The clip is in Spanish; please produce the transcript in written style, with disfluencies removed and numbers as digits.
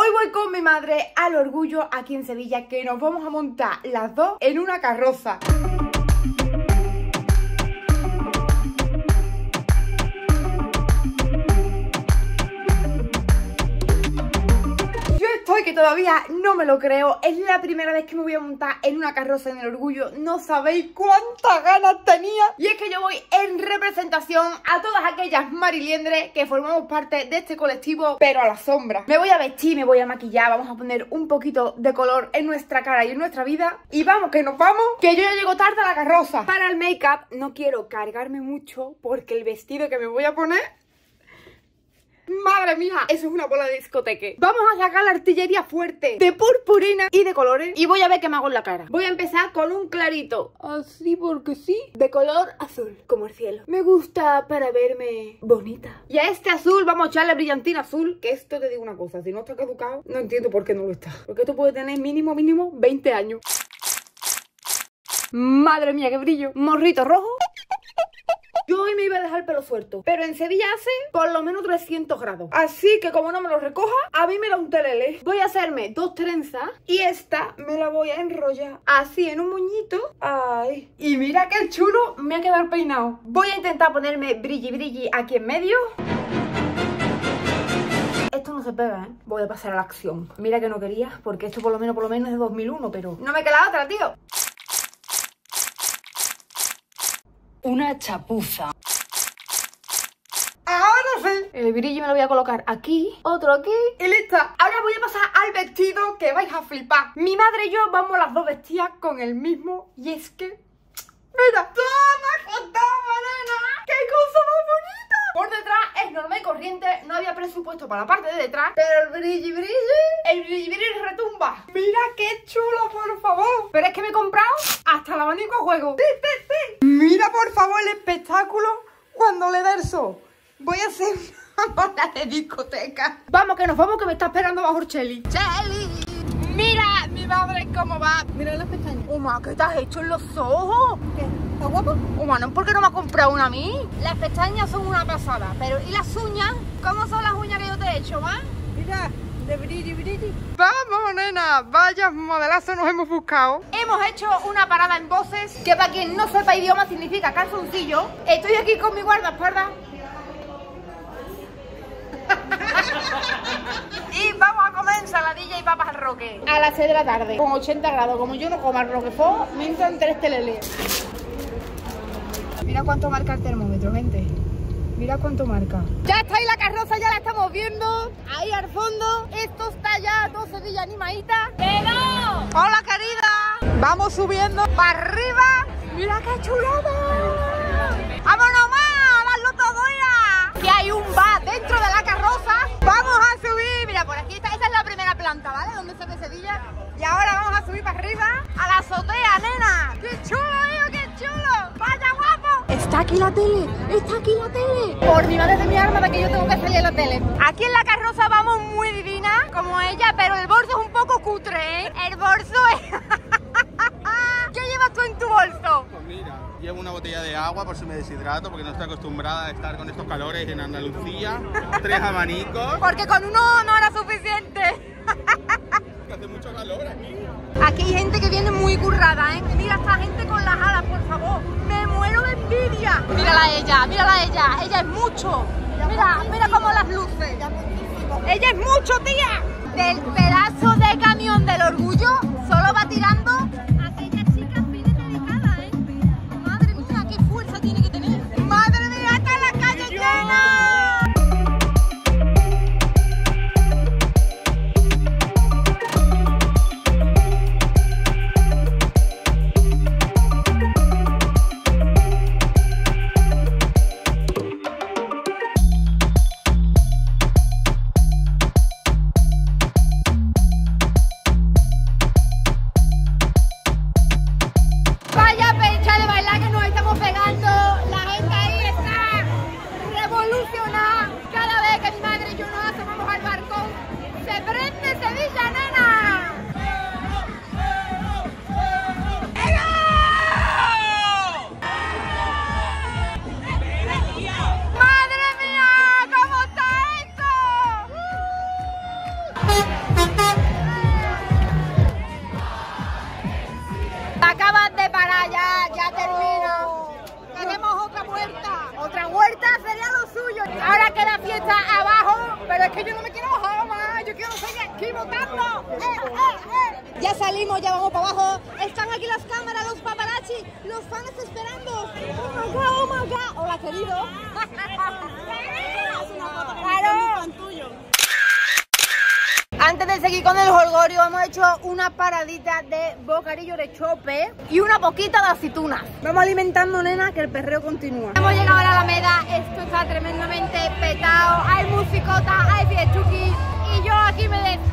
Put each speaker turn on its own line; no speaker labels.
Hoy voy con mi madre al Orgullo aquí en Sevilla, que nos vamos a montar las dos en una carroza. Que todavía no me lo creo, es la primera vez que me voy a montar en una carroza en el Orgullo. No sabéis cuántas ganas tenía. Y es que yo voy en representación a todas aquellas mariliendres que formamos parte de este colectivo, pero a la sombra. Me voy a vestir, me voy a maquillar, vamos a poner un poquito de color en nuestra cara y en nuestra vida. Y vamos, que nos vamos, que yo ya llego tarde a la carroza. Para el make-up no quiero cargarme mucho porque el vestido que me voy a poner... ¡Madre mía! Eso es una bola de discoteque. Vamos a sacar la artillería fuerte de purpurina y de colores. Y voy a ver qué me hago en la cara. Voy a empezar con un clarito, así porque sí, de color azul, como el cielo. Me gusta para verme bonita. Y a este azul vamos a echarle brillantina azul. Que esto te digo una cosa, si no está caducado, no entiendo por qué no lo está. Porque esto puede tener mínimo 20 años. ¡Madre mía, qué brillo! Morrito rojo. Yo hoy me iba a dejar el pelo suelto, pero en Sevilla hace por lo menos 300 grados. Así que como no me lo recoja, a mí me da un telele. Voy a hacerme 2 trenzas y esta me la voy a enrollar así en un moñito. ¡Ay! Y mira qué chulo me ha quedado peinado. Voy a intentar ponerme brilli brilli aquí en medio. Esto no se pega, ¿eh? Voy a pasar a la acción. Mira que no quería, porque esto por lo menos es de 2001, pero no me queda otra, tío.
Una chapuza.
Ahora sí. El brillo me lo voy a colocar aquí, otro aquí y lista. Ahora voy a pasar al vestido que vais a flipar. Mi madre y yo vamos las dos vestidas con el mismo. Y es que... ¡Mira! ¡Toma, nena! ¡Qué cosa más bonita! Por detrás es normal y corriente. No había presupuesto para la parte de detrás, pero el brilli retumba. ¡Mira qué chulo, por favor! Pero es que me he comprado hasta el abanico a juego. ¡Sí! Mira, por favor, el espectáculo cuando le da el sol. Voy a hacer una bola de discoteca. Vamos, que nos vamos, que me está esperando bajo Cheli. ¡Cheli! Mira mi madre cómo va. Mira las pestañas. Oma, ¿qué te has hecho en los ojos? ¿Qué? ¿Está guapo? Oma, ¿no? ¿Por qué no me has comprado una a mí? Las pestañas son una pasada, pero ¿y las uñas? ¿Cómo son las uñas que yo te he hecho, va? Mira, de brilli. Vamos, nena, vaya modelazo nos hemos buscado. Hemos hecho una parada en voces, que para quien no sepa idioma significa calzoncillo. Estoy aquí con mi guardaespaldas. Y vamos a comer ensaladilla y papas al roque a las 6 de la tarde, con 80 grados. Como yo no como el roquefort, me entran 3 teleles. Mira cuánto marca el termómetro, gente. Mira cuánto marca. Ya está ahí la carroza, ya la estamos viendo. Ahí al fondo. Esto está ya todo Sevilla animadita. ¡Pero! ¡Hola, querida! Vamos subiendo para arriba. ¡Mira qué chulada! ¡Vámonos más! ¡Hazlo todo ya! Que hay un bar dentro de la carroza. ¡Vamos a subir! Mira, por aquí está. Esa es la primera planta, ¿vale? Donde se ve Sevilla. Y ahora vamos a subir para arriba a la azotea, nena. ¡Qué chulo, hijo! ¡Qué chulo! ¡Vaya guapo! Está aquí la tele. Está aquí la tele. Por mi madre de mi arma de que yo tengo que salir en la tele. Aquí en la carroza vamos muy divina, como ella, pero el bolso es un poco cutre, ¿eh? El bolso es... ¿Qué llevas tú en tu bolso?
Pues mira, llevo una botella de agua por si me deshidrato, porque no estoy acostumbrada a estar con estos calores en Andalucía. 3 abanicos.
Porque con uno no era suficiente.
Hace mucho calor aquí.
Aquí hay gente que viene muy currada, ¿eh? Mira esta gente con las alas, por favor. Me muero de envidia. Mírala a ella, mírala a ella. Ella es mucho. Mira cómo las luces. Ella es mucho, tía. Del pedazo de camión del Orgullo solo va tirando aquella chica fina y delicada, ¿eh? Madre mía, qué fuerza tiene que tener. Madre mía, está en la calle llena. ¡Aquí votando! Ya salimos, ya vamos para abajo. Están aquí las cámaras, los paparazzi, los fans esperando. Oh my god, oh my god. Hola, querido. ¡Claro! Antes de seguir con el jolgorio, hemos hecho una paradita de bocadillo de chope y una poquita de aceitunas. Vamos alimentando, nena, que el perreo continúa. Hemos llegado a la Alameda, esto está tremendamente petado. Hay musicota, hay fiestuki y yo aquí me despido.